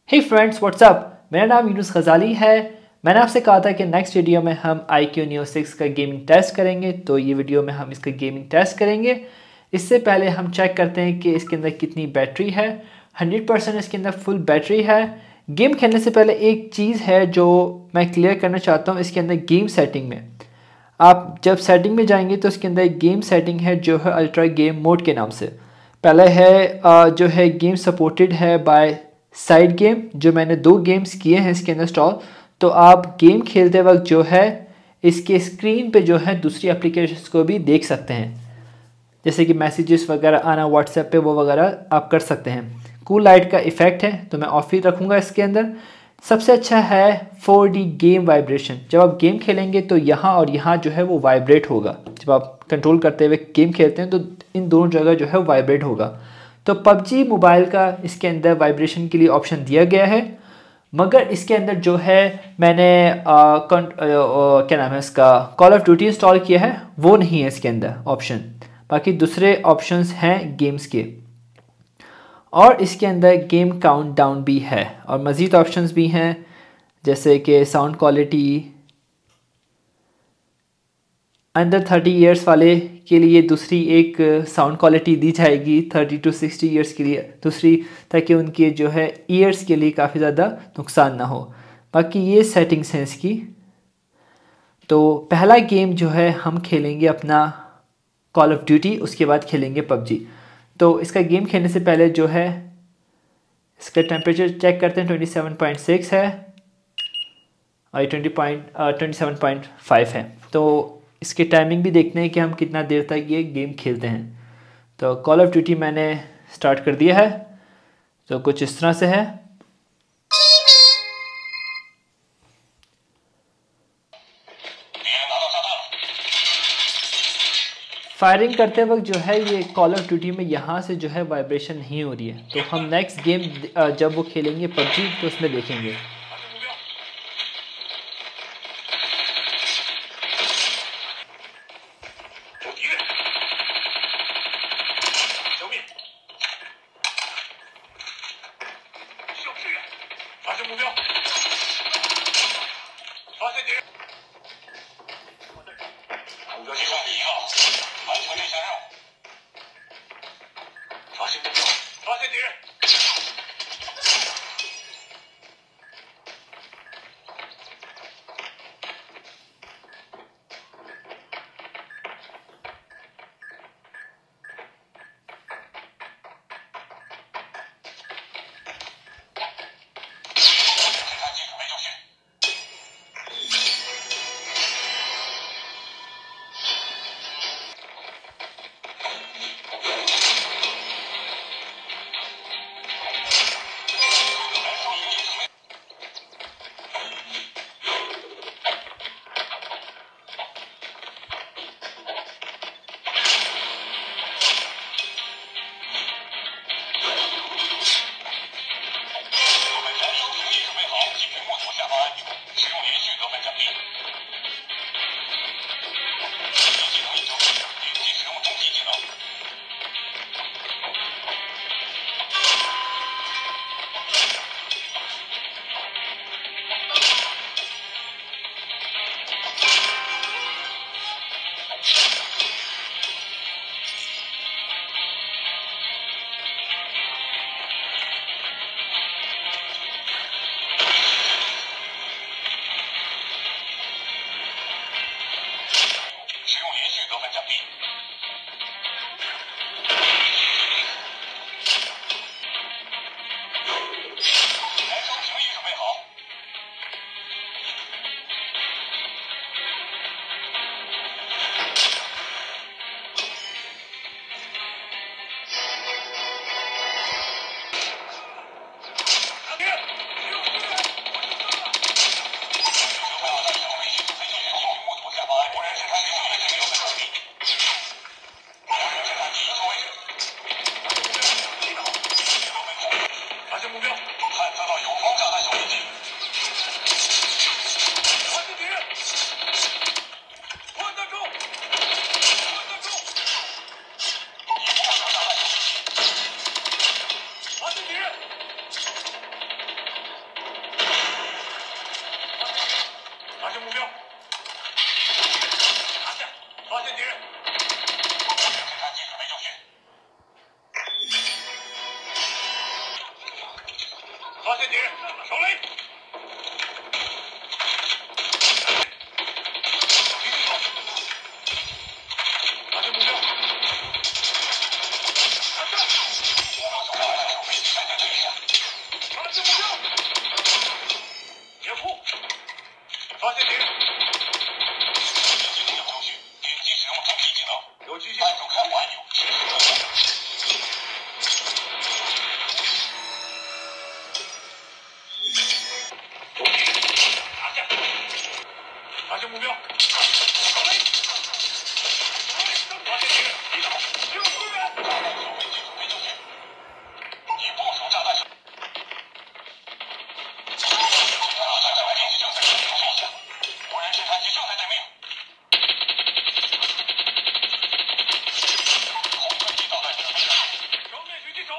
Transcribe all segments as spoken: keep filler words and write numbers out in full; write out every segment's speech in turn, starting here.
हे friends WhatsApp, मेरा नाम यूनुस गजाली है। मैंने आपसे कहा था कि नेक्स्ट वीडियो में हम आई क्यू नियो सिक्स का गेमिंग टेस्ट करेंगे, तो ये वीडियो में हम इसका गेमिंग टेस्ट करेंगे। इससे पहले हम चेक करते हैं कि इसके अंदर कितनी बैटरी है। हंड्रेड परसेंट इसके अंदर फुल बैटरी है। गेम खेलने से पहले एक चीज़ है जो मैं क्लियर करना चाहता हूँ। इसके अंदर गेम सेटिंग में आप जब सेटिंग में जाएंगे तो इसके अंदर एक गेम सेटिंग है जो है अल्ट्रा गेम मोड के नाम से। पहले है जो है गेम सपोर्टेड है बाय साइड गेम, जो मैंने दो गेम्स किए हैं इसके अंदर इंस्टॉल। तो आप गेम खेलते वक्त जो है इसके स्क्रीन पे जो है दूसरी एप्लीकेशंस को भी देख सकते हैं, जैसे कि मैसेजेस वगैरह आना व्हाट्सएप पे, वो वगैरह आप कर सकते हैं। कूल लाइट का इफ़ेक्ट है तो मैं ऑफ ही रखूँगा इसके अंदर। सबसे अच्छा है फोर डी गेम वाइब्रेशन। जब आप गेम खेलेंगे तो यहाँ और यहाँ जो है वो वाइब्रेट होगा। जब आप कंट्रोल करते हुए गेम खेलते हैं तो इन दोनों जगह जो है वाइब्रेट होगा। तो पबजी मोबाइल का इसके अंदर वाइब्रेशन के लिए ऑप्शन दिया गया है, मगर इसके अंदर जो है मैंने आ, आ, आ, क्या नाम है इसका, कॉल ऑफ ड्यूटी इंस्टॉल किया है, वो नहीं है इसके अंदर ऑप्शन। बाकी दूसरे ऑप्शंस हैं गेम्स के, और इसके अंदर गेम काउंट डाउन भी है और मज़ीद ऑप्शंस भी हैं, जैसे कि sound quality under thirty years वाले के लिए दूसरी एक साउंड क्वालिटी दी जाएगी, थर्टी टू सिक्सटी इयर्स के लिए दूसरी, ताकि उनके जो है ईयर्स के लिए काफ़ी ज़्यादा नुकसान ना हो। बाकी ये सेटिंग्स हैं इसकी। तो पहला गेम जो है हम खेलेंगे अपना कॉल ऑफ ड्यूटी, उसके बाद खेलेंगे पबजी। तो इसका गेम खेलने से पहले जो है इसका टेम्परेचर चेक करते हैं। ट्वेंटी सेवन पॉइंट सिक्स है और ये twenty point twenty seven point five है। तो इसके टाइमिंग भी देखते हैं कि हम कितना देर तक ये गेम खेलते हैं। तो कॉल ऑफ ड्यूटी मैंने स्टार्ट कर दिया है, तो कुछ इस तरह से है। फायरिंग करते वक्त जो है ये कॉल ऑफ ड्यूटी में यहाँ से जो है वाइब्रेशन नहीं हो रही है। तो हम नेक्स्ट गेम जब वो खेलेंगे पबजी तो उसमें देखेंगे। 发现敌人，手雷。敌对手，发现目标。发现目标。掩护。发现敌人。点击使用主体技能，有机械按住开火按钮。发现目标，手雷，发现敌人，击倒，给我支援。已部署炸弹。炸弹危机正在进行下，无人侦察机正在待命。红飞机导弹准备上路，正面狙击手。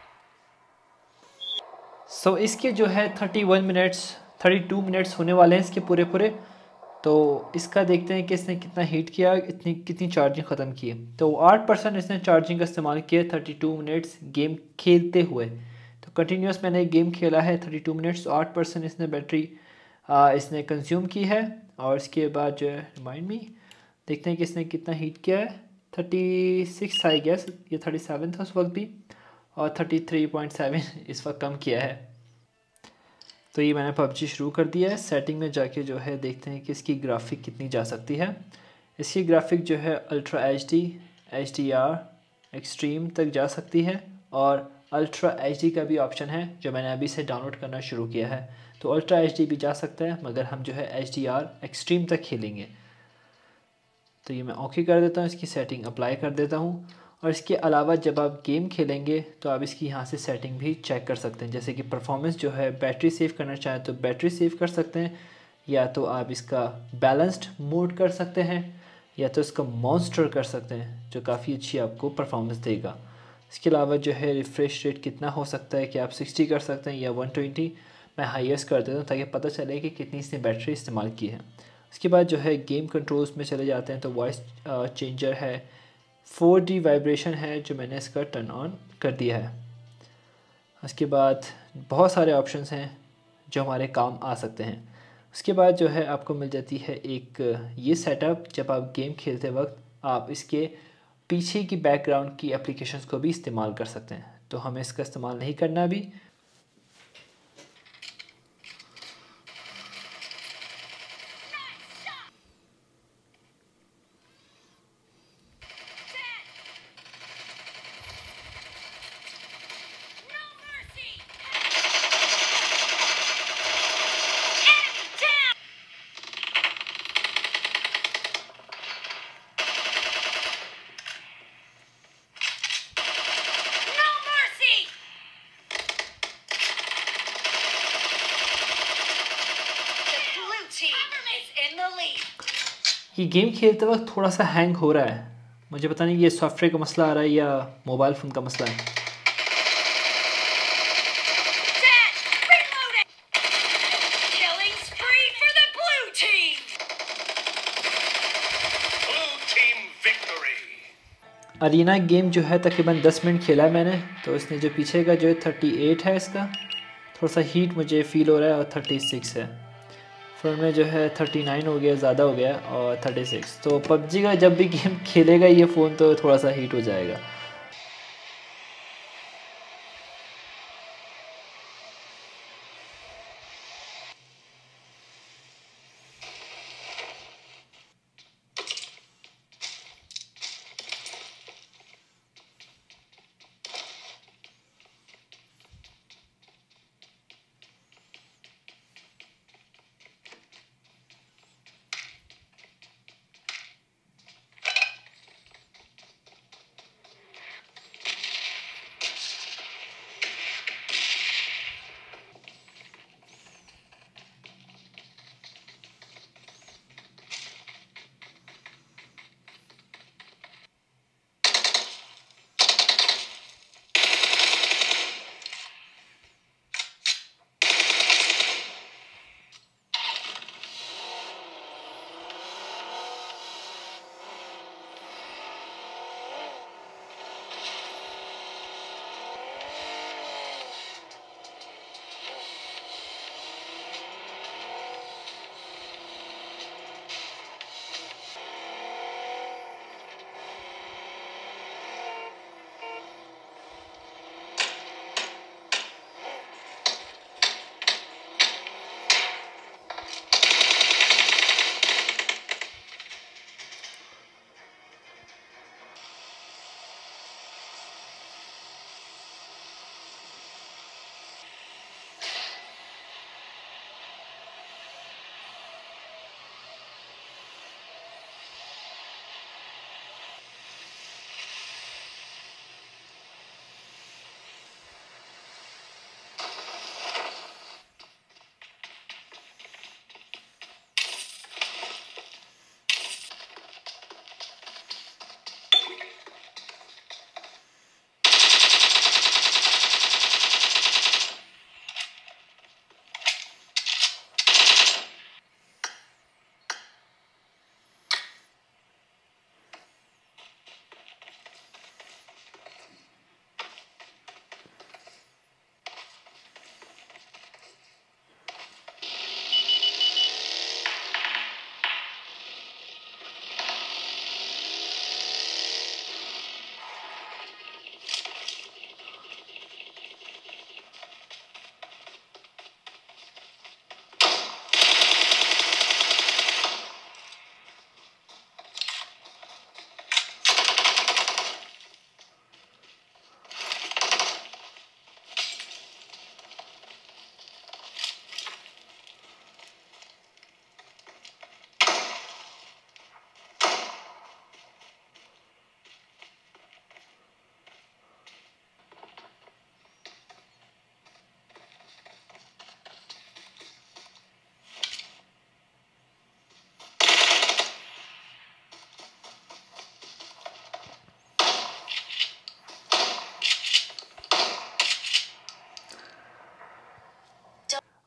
सो इसके जो है thirty one minutes thirty two minutes होने वाले हैं इसके पूरे पूरे। तो इसका देखते हैं कि इसने कितना हीट किया, इतनी कितनी चार्जिंग ख़त्म की है। तो आठ परसेंट इसने चार्जिंग का इस्तेमाल किया थर्टी टू मिनट्स गेम खेलते हुए। तो कंटिन्यूस मैंने गेम खेला है थर्टी टू मिनट्स, तो आठ परसेंट इसने बैटरी इसने कंज्यूम की है। और इसके बाद जो है रिमाइंड मी देखते हैं कि इसने कितना हीट किया है। थर्टी सिक्स आई गैस, ये थर्टी सेवन था उस वक्त भी, और थर्टी थ्री पॉइंट सेवन इस वक्त कम किया है। तो ये मैंने पबजी शुरू कर दिया है। सेटिंग में जाके जो है देखते हैं कि इसकी ग्राफिक कितनी जा सकती है। इसकी ग्राफिक जो है ultra H D, H D R, extreme तक जा सकती है, और अल्ट्रा एच डी का भी ऑप्शन है जो मैंने अभी से डाउनलोड करना शुरू किया है। तो अल्ट्रा एच डी भी जा सकता है, मगर हम जो है एच डी आर एक्सट्रीम तक खेलेंगे। तो ये मैं ओके कर देता हूँ, इसकी सेटिंग अप्लाई कर देता हूँ। और इसके अलावा जब आप गेम खेलेंगे तो आप इसकी यहाँ से सेटिंग भी चेक कर सकते हैं। जैसे कि परफॉर्मेंस जो है, बैटरी सेव करना चाहें तो बैटरी सेव कर सकते हैं, या तो आप इसका बैलेंस्ड मोड कर सकते हैं, या तो इसका मॉन्स्टर कर सकते हैं जो काफ़ी अच्छी आपको परफॉर्मेंस देगा। इसके अलावा जो है रिफ्रेश रेट कितना हो सकता है कि आप सिक्सटी कर सकते हैं या वन ट्वेंटी। मैं हाईएस्ट कर देता हूँ ताकि पता चले कि कितनी इसने बैटरी इस्तेमाल की है। उसके बाद जो है गेम कंट्रोल्स में चले जाते हैं तो वॉइस चेंजर है, फोर डी वाइब्रेशन है जो मैंने इसका टर्न ऑन कर दिया है। उसके बाद बहुत सारे ऑप्शंस हैं जो हमारे काम आ सकते हैं। उसके बाद जो है आपको मिल जाती है एक ये सेटअप, जब आप गेम खेलते वक्त आप इसके पीछे की बैकग्राउंड की एप्लीकेशंस को भी इस्तेमाल कर सकते हैं। तो हमें इसका इस्तेमाल नहीं करना अभी। ये गेम खेलते वक्त थोड़ा सा हैंग हो रहा है, मुझे पता नहीं ये सॉफ्टवेयर का मसला आ रहा है या मोबाइल फ़ोन का मसला है। अरीना गेम जो है तकरीबन दस मिनट खेला है मैंने, तो इसने जो पीछे का जो है थर्टी एट है, इसका थोड़ा सा हीट मुझे फ़ील हो रहा है, और थर्टी सिक्स है। फ्रंट में जो है थर्टी नाइन हो गया, ज़्यादा हो गया, और थर्टी सिक्स। तो पबजी का जब भी गेम खेलेगा ये फ़ोन तो थोड़ा सा हीट हो जाएगा।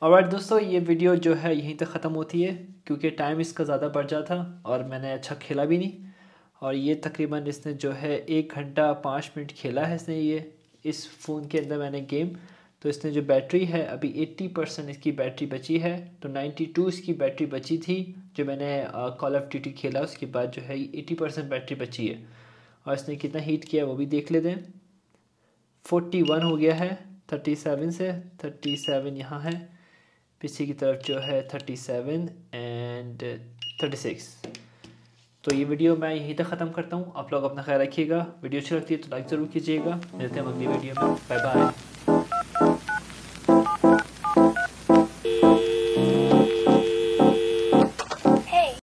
और दोस्तों ये वीडियो जो है यहीं तक ख़त्म होती है क्योंकि टाइम इसका ज़्यादा बढ़ जाता और मैंने अच्छा खेला भी नहीं। और ये तकरीबन इसने जो है एक घंटा पाँच मिनट खेला है इसने ये इस फ़ोन के अंदर मैंने गेम। तो इसने जो बैटरी है अभी अस्सी परसेंट इसकी बैटरी बची है, तो बानवे इसकी बैटरी बची थी जो मैंने कॉल ऑफ ड्यूटी खेला उसके बाद जो है अस्सी परसेंट बैटरी बची है। और इसने कितना हीट किया वो भी देख लेते हैं। इकतालीस हो गया है सैंतीस से, सैंतीस यहाँ है, पीछे की तरफ जो है सैंतीस एंड छत्तीस। तो ये वीडियो मैं यहीं तक ख़त्म करता हूँ। आप लोग अपना ख्याल रखिएगा। वीडियो अच्छी लगती है तो लाइक ज़रूर कीजिएगा। मिलते हैं अगली वीडियो में। Bye bye.